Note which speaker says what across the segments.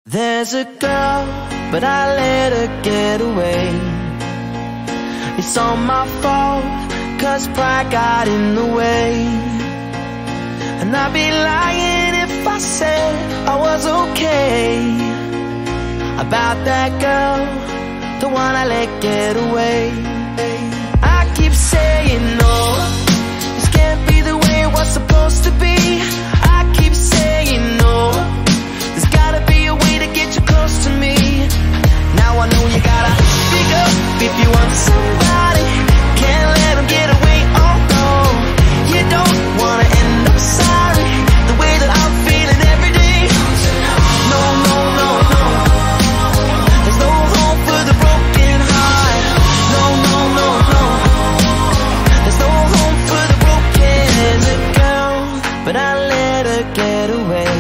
Speaker 1: There's a girl, but I let her get away. It's all my fault, cause pride got in the way. And I'd be lying if I said I was okay about that girl, the one I let get away. I keep saying no, this can't be the way it was supposed to be. I keep saying no, there's gotta be a way to get you close to me. Now I know you gotta speak up if you want somebody. Can't let them get away, oh no. You don't wanna end up sorry, the way that I'm feeling every day. No, no, no, no, there's no hope for the broken heart. No, no, no, no, there's no hope for the broken girl, but I let her get away.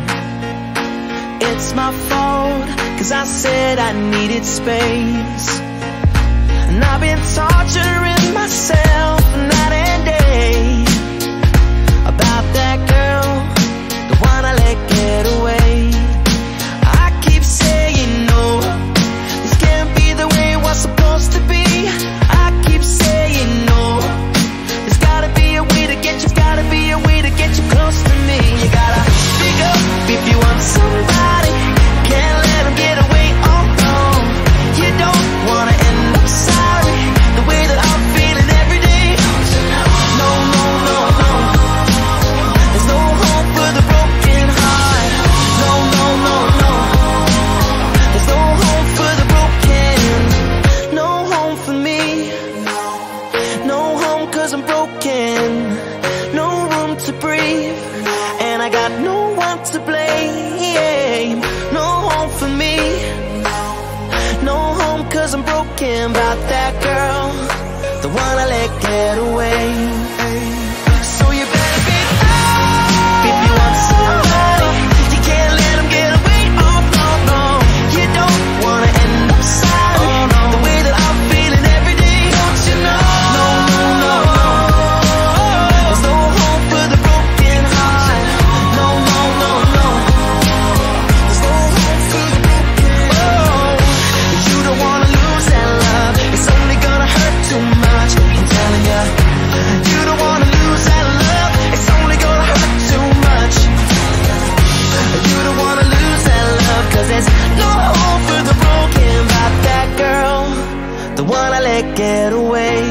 Speaker 1: It's my fault, cause I said I needed space. And I've been torturing myself night and day about that girl, the one I let get away. I keep saying no, this can't be the way it was supposed to be. I keep saying no, there's gotta be a way to get you, gotta be a way to get you close to me. You gotta speak up if you want somebody. Can't let them get away, oh no. You don't wanna end up sorry, the way that I'm feeling every day. No, no, no, no, there's no hope for the broken heart. No, no, no, no, there's no hope for the broken. No home for me, no home cause I'm broken. No room to breathe, and I got no one to blame. No home for me, no home cause I'm broken about that girl, the one I let get away. So you better be up if you want somebody. You can't let them get away, oh no, no. You don't wanna end up sorry, oh, no. The way that I'm feeling every day, don't you know? No, no, no, no, there's no hope for the broken heart. No, no, no, no, there's no hope for the broken. Oh, you don't wanna lose that love, it's only gonna hurt too much, I'm telling ya. You don't wanna lose that love, it's only gonna hurt too much. You don't wanna lose that love, cause there's no hope for the broken about that girl, the one I let get away.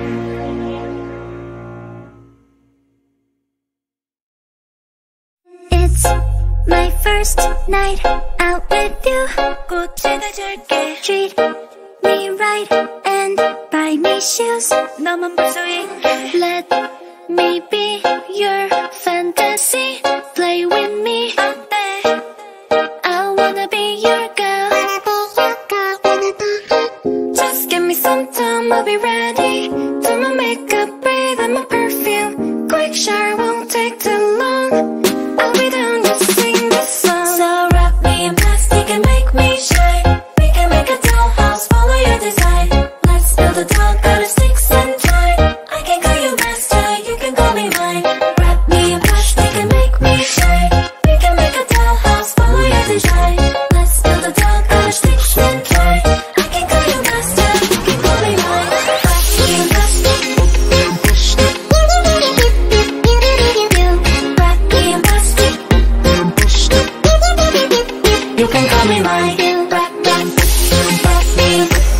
Speaker 2: It's my first night out with you. 꽃을 줄게. Treat me right and buy me shoes. 너만 볼 수 있게. Let me be your fantasy. Play with me. I wanna be your girl. Just give me some time, I'll be ready. Do my makeup, breathe in my perfume. Quick shower won't take too long. I'll be down to sing this song. So wrap me in plastic and make me shine. We can make a dollhouse, follow your design. Let's build a doll, got a sticks and twine. I can call you master, you can call me mine. Wrap me in plastic and make me shine. We can make a dollhouse, follow your design. Let's build a doll, got a sticks and twine. I can call you master, you can call me mine. Wrap me in plastic. You can call me mine. Wrap me. Wrap me.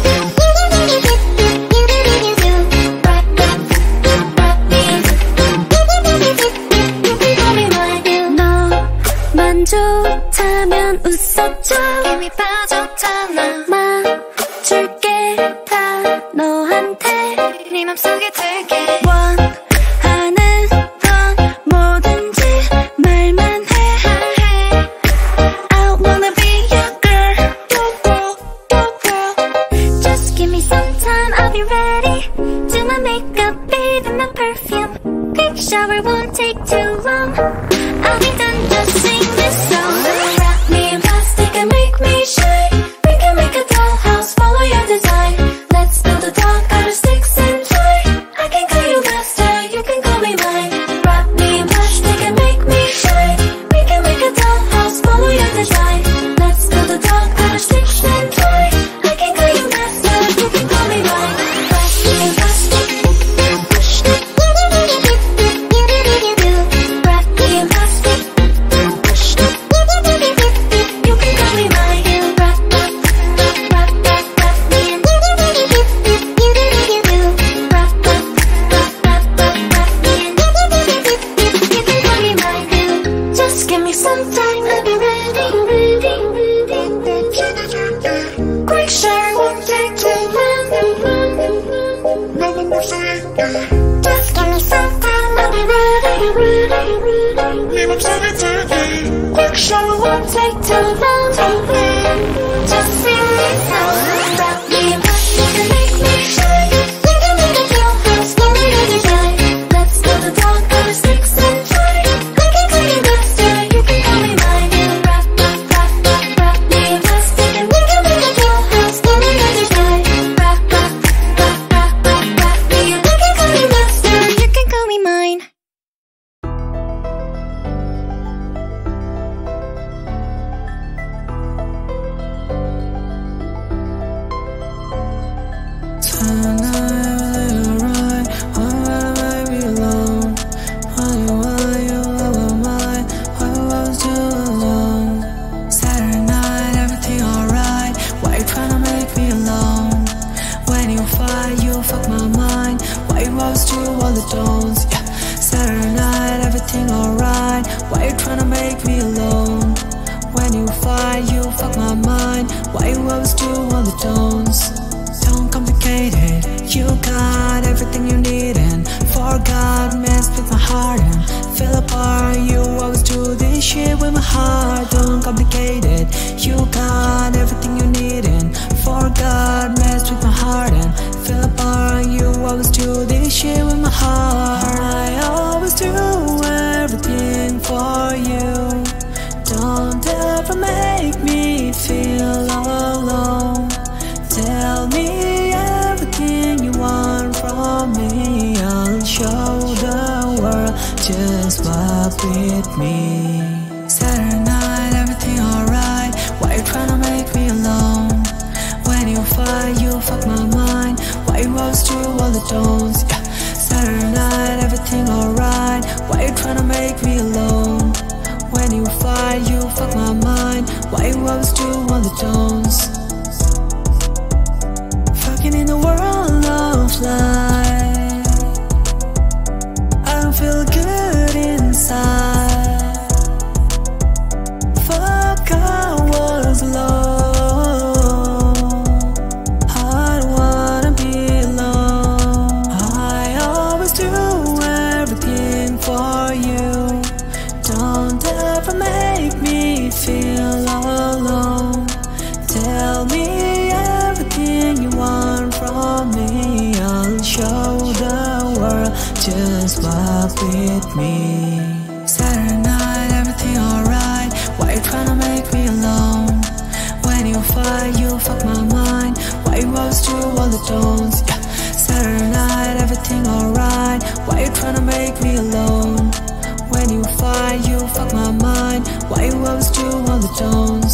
Speaker 2: You can call me mine. 너만 좋다면 웃어줘. 이미 빠졌잖아. 맞출게 다 너한테. 네 맘속에 들게. 원하는 건 뭐든지 말만 해. I wanna be your girl. Just give me some time, I'll be ready. Do my makeup, bathe in my perfume. Quick shower won't take too long. I'll be done, just sing this song. Wrap me in plastic and make me shine. We can make a dollhouse, follow your design. Let's build a doll, got a sticks and twine. I can call you master, you can call me mine. Wrap me in plastic and make me shine. We can make a dollhouse, follow your design. Let's take too long. Just sing these songs about me and what you can make me shine. We can make a dollhouse, story of your time. Let's build a doghouse, sticks and twine. I can call you master, you can call me mine. And rap, rap, rap, rap, rap me and plastic. And we can make a dollhouse, story of your time. Rap, rap, rap, rap, rap, rap me and I can call you master, you can call me mine.
Speaker 1: Saturday night, everything alright. Why you tryna make me alone? When you fight, you fuck my mind. Why you always do all the tones? Don't complicate it. You got everything you need and forgot, messed with my heart and fell apart. You always do this shit with my heart. Don't complicate it. You got everything you need and forgot, messed with my heart and fell apart. You always do this shit with my heart. I always do everything for you. Don't ever make me feel alone. Tell me everything you want from me. I'll show the world, just vibe with me. Saturday night, everything alright. Why you tryna make me alone? When you fight, you fuck my mind. Why you always do all the tones? Saturday night, everything alright. Why you tryna make me alone? When you fight, you fuck my mind. Why you always do all the tones? Fucking in the world of light, I don't feel good inside. Fuck, I was alone. I don't wanna be alone. I always do everything for you. Don't ever make me feel alone. Tell me everything you want from me. I'll show the world, just vibe with me. Saturday night, everything alright. Why you tryna make me alone? When you fight, you fuck my mind. Why you always do all the tones? Saturday night, everything alright. Why you tryna make me alone? When you fight, you fuck my mind. Why you always do all the tones?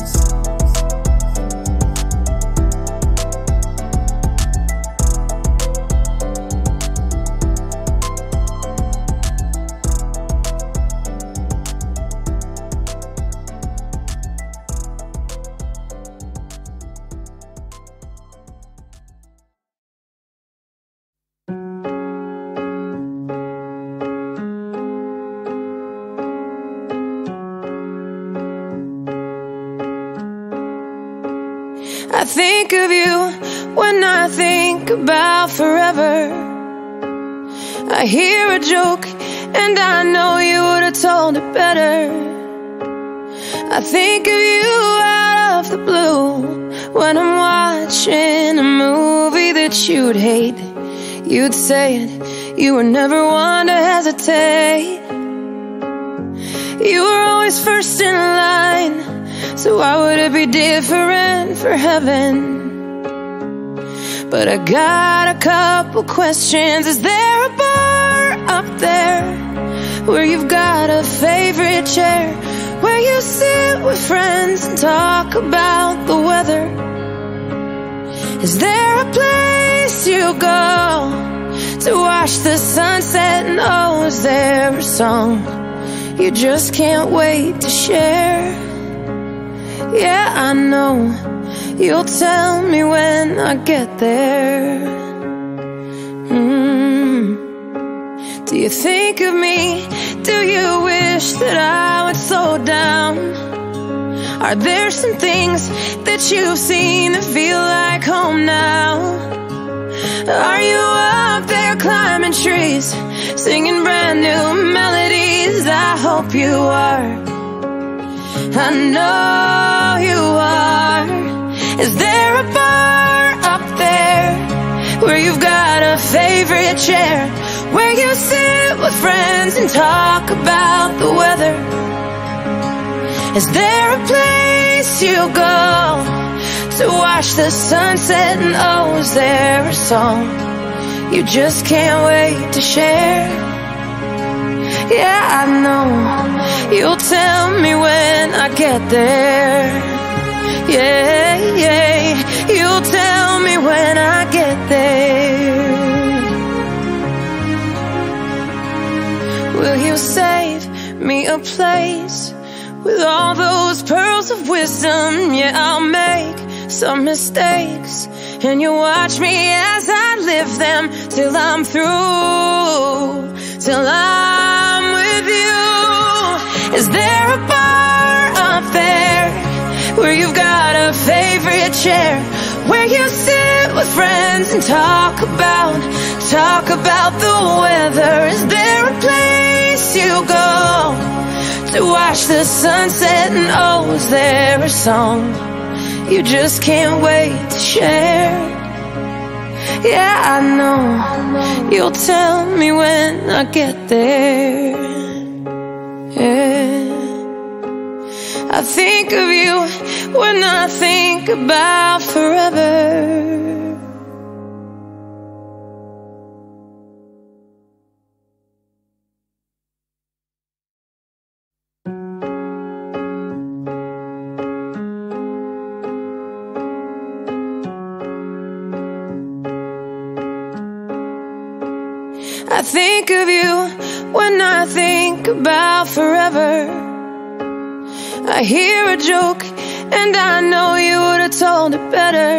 Speaker 3: I think of you when I think about forever. I hear a joke and I know you would have told it better. I think of you out of the blue when I'm watching a movie that you'd hate. You'd say it, you were never one to hesitate. You were always first in line, so why would it be different for heaven? But I got a couple questions. Is there a bar up there where you've got a favorite chair, where you sit with friends and talk about the weather? Is there a place you go to watch the sunset? And oh, is there a song you just can't wait to share? Yeah, I know you'll tell me when I get there. Do you think of me? Do you wish that I would slow down? Are there some things that you've seen that feel like home now? Are you up there climbing trees, singing brand new melodies? I hope you are. I know you are. Is there a bar up there where you've got a favorite chair, where you sit with friends and talk about the weather? Is there a place you go to watch the sunset, and oh, is there a song you just can't wait to share? Yeah, I know you'll tell me when I get there. Yeah, yeah, you'll tell me when I get there. Will you save me a place with all those pearls of wisdom? Yeah, I'll make some mistakes, and you watch me as I live them till I'm through, till I'm with you. Is there a bar up there where you've got a favorite chair, where you sit with friends and talk about the weather? Is there a place you go to watch the sunset, and oh, is there a song you just can't wait to share? Yeah, I know you'll tell me when I get there. Yeah, I think of you when I think about forever. I think of you when I think about forever. I hear a joke and I know you would have told it better.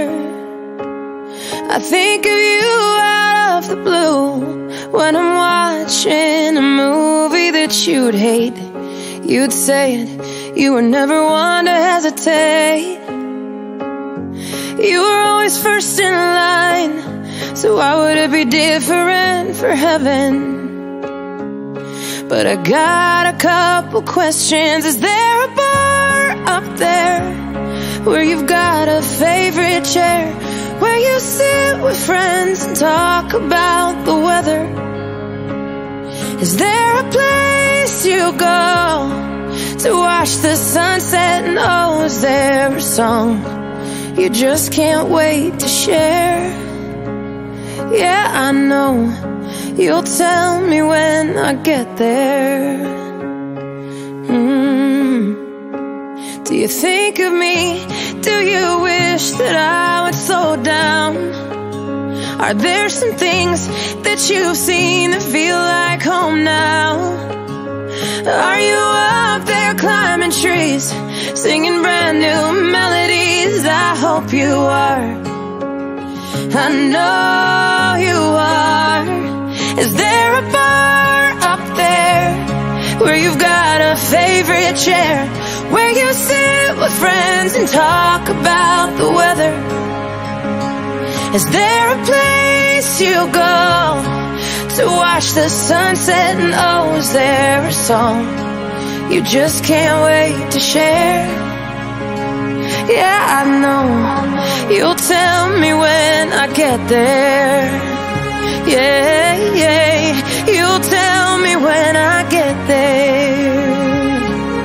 Speaker 3: I think of you out of the blue when I'm watching a movie that you'd hate. You'd say it, you were never one to hesitate. You were always first in line, so why would it be different for heaven? But I got a couple questions. Is there a bar up there where you've got a favorite chair, where you sit with friends and talk about the weather? Is there a place you go to watch the sunset, and oh, is there a song you just can't wait to share? Yeah, I know you'll tell me when I get there. Do you think of me? Do you wish that I would slow down? Are there some things that you've seen that feel like home now? Are you up there climbing trees, singing brand new melodies? I hope you are. I know you are. Is there a bar up there where you've got a favorite chair, where you sit with friends and talk about the weather? Is there a place you go to watch the sunset, and oh, is there a song you just can't wait to share? Yeah, I know you'll tell me when I get there. Yeah, yeah, you'll tell me when I get there.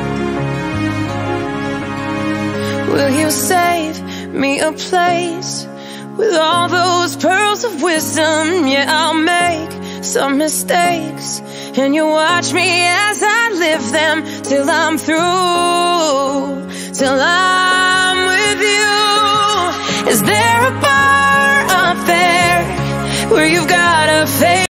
Speaker 3: Will you save me a place with all those pearls of wisdom? Yeah, I'll make some mistakes, and you watch me as I live them till I'm through, till I'm with you. Is there a bar up there where you've got a face?